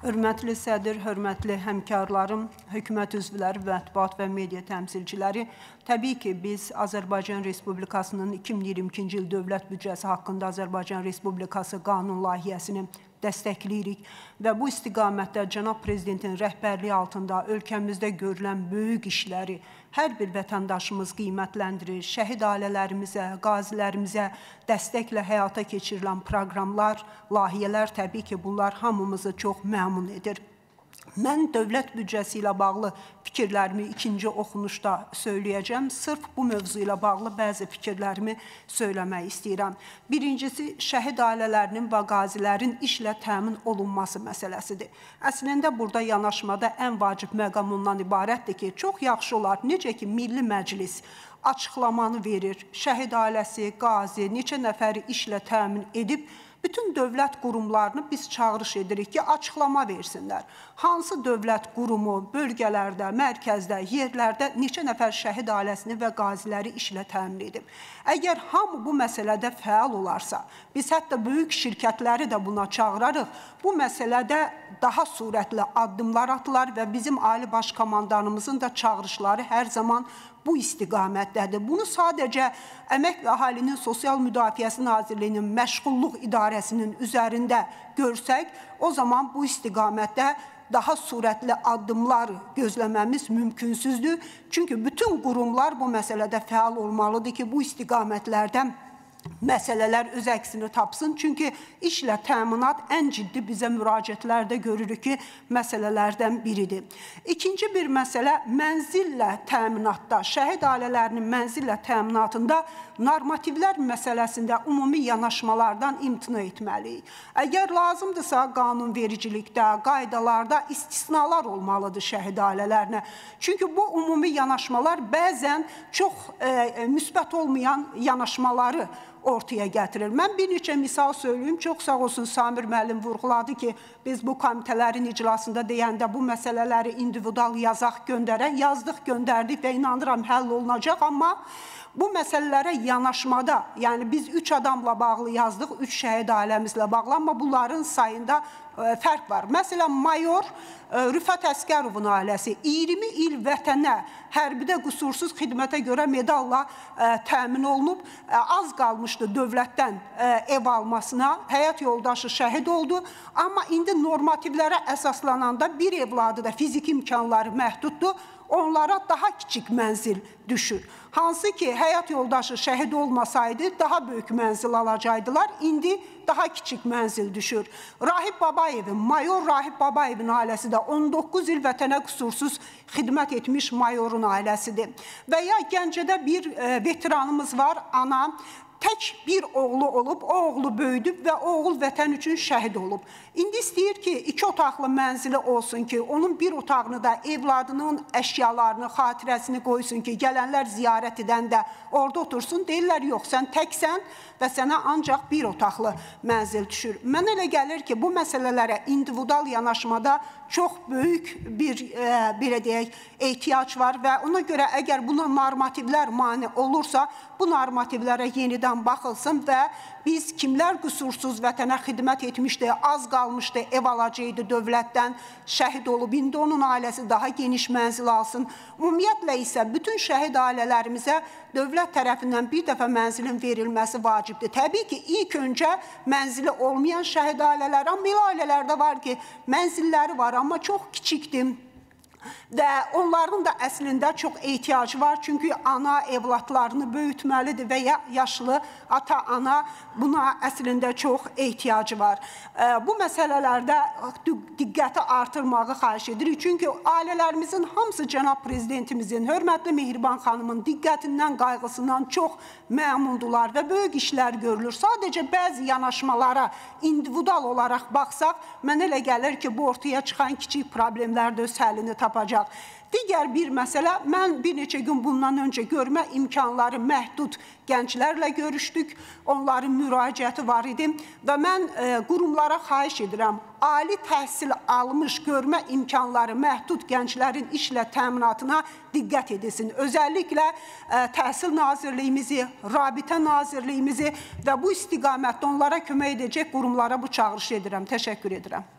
Hörmətli sədr, hörmətli həmkarlarım, hökumət üzvləri, mətbuat və media təmsilçiləri, təbii ki, biz Azərbaycan Respublikasının 2022-ci il dövlət büdcəsi haqqında Azərbaycan Respublikası qanun layihəsini dəstəkləyirik və bu istiqamətdə Cənab Prezidentin rəhbərliyi altında ölkəmizdə görülən böyük işləri hər bir vətəndaşımız qiymətləndirir. Şəhid ailələrimizə, qazilərimizə dəstəklə həyata keçirilən proqramlar, layihələr təbii ki, bunlar hamımızı çox məmnun edir. Mən dövlət büdcəsi ilə bağlı fikirlərimi ikinci oxunuşda söyləyəcəm. Sırf bu mövzu ilə bağlı bəzi fikirlərimi söyləmək istəyirəm. Birincisi, şəhid ailələrinin və qazilərin işlə təmin olunması məsələsidir. Əslində, burada yanaşmada ən vacib məqam ondan ibarətdir ki, çox yaxşı olar, necə ki, Milli Məclis açıqlamanı verir, şəhid ailəsi, qazi, neçə nəfəri işlə təmin edib, bütün dövlət qurumlarını biz çağırış edirik ki, açıqlama versinlər. Hansı dövlət qurumu bölgələrdə, mərkəzdə, yerlərdə neçə nəfər şəhid ailəsini və qaziləri işlə təmin edib. Əgər hamı bu məsələdə fəal olarsa, biz hətta böyük şirkətləri də buna çağırarıq, bu məsələdə daha sürətli addımlar atılar və bizim Ali Baş Komandanımızın da çağırışları hər zaman bu istiqamətdədir. Bunu sadəcə Əmək və Əhalinin Sosial Müdafiəsi Nazirliyinin məşğulluq idarəsinin üzərində görsək, o zaman bu istiqamətdə daha sürətli addımlar gözləməmiz mümkünsüzdür. Çünki bütün qurumlar bu məsələdə fəal olmalıdır ki, bu istiqamətlərdən məsələlər öz əksini tapsın. Çünki işlə təminat ən ciddi bizə müraciətlərdə görürük ki, məsələlərdən biridir. İkinci bir məsələ mənzillə təminatda, şəhid ailələrinin mənzillə təminatında normativlər məsələsində ümumi yanaşmalardan imtina etməliyik. Əgər lazımdırsa qanunvericilikdə, qaydalarda istisnalar olmalıdır şəhid ailələrinə. Çünki bu ümumi yanaşmalar bəzən çox müsbət olmayan yanaşmaları ortaya gətirir. Mən bir neçə misal söyləyeyim. Çox sağ olsun Samir müəllim vurğuladı ki, biz bu komitələrin iclasında deyəndə bu məsələləri individual yazaq göndərək, yazdıq, göndərdik və inanıram həll olunacaq. Amma bu məsələlərə yanaşmada, yəni biz 3 adamla bağlı yazdıq, 3 şəhid ailəmizlə bağlı, amma bunların sayında fərq var. Məsələn, mayor Rüfət Əskərovun ailəsi 20 il vətənə hərbidə qüsursuz xidmətə görə medalla təmin olunub. Az qalmışdı dövlətdən ev almasına, həyat yoldaşı şəhid oldu. Amma indi normativlərə əsaslananda bir evladı da fiziki imkanları məhduddur. Onlara daha kiçik mənzil düşür. Hansı ki, həyat yoldaşı şəhid olmasaydı, daha böyük mənzil alacaqdılar. İndi daha kiçik mənzil düşür. Rahib Babayevin, mayor Rahib Babayevin ailəsi də 19 il vətənə qüsursuz xidmət etmiş mayorun ailəsidir. Və ya Gəncədə bir veteranımız var, ana. Tək bir oğlu olub, o oğlu böyüdüb və o oğul vətən üçün şəhid olub. İndi istəyir ki, 2 otaqlı mənzili olsun ki, onun bir otağını da evladının əşyalarını, xatirəsini qoysun ki, gələnlər ziyarət edəndə orada otursun. Deyirlər, yox, sən təksən və sənə ancaq bir otaqlı mənzil düşür. Mən elə gəlir ki, bu məsələlərə individual yanaşmada çox böyük bir, belə deyək, ehtiyac var və ona görə əgər buna normativlər mane olursa, bu normativlərə yenidən baxılsın və biz kimlər qüsursuz vətənə xidmət etmişdi, az qalmışdı, ev alacaqdı dövlətdən, şəhid olub, indi onun ailəsi daha geniş mənzil alsın. Ümumiyyətlə isə bütün şəhid ailələrimizə dövlət tərəfindən bir dəfə mənzilin verilməsi vacibdir. Təbii ki, ilk öncə mənzili olmayan şəhid ailələr, amma elə ailələrdə var ki, mənzilləri var, amma çox kiçikdir. Və onların da əslində çox ehtiyacı var. Çünki ana evladlarını böyütməlidir və ya yaşlı ata-ana buna əslində çox ehtiyacı var. Bu məsələlərdə diqqəti artırmağı xahiş edirik. Çünki ailələrimizin hamısı Cənab Prezidentimizin, hörmətli Mehriban xanımın diqqətindən, qayğısından çox məmnundular və böyük işlər görülür. Sadəcə bəzi yanaşmalara individual olaraq baxsaq, mən elə gəlir ki, bu ortaya çıxan kiçik problemlər də öz həllini tapacaq. Digər bir məsələ, mən bir neçə gün bundan öncə görmə imkanları məhdud gənclərlə görüşdük, onların müraciəti var idi və mən qurumlara xahiş edirəm, ali təhsil almış görmə imkanları məhdud gənclərin işlə təminatına diqqət edilsin. Özəlliklə Təhsil Nazirliyimizi, Rabitə Nazirliyimizi və bu istiqamətdə onlara kömək edəcək qurumlara bu çağırışı edirəm. Təşəkkür edirəm.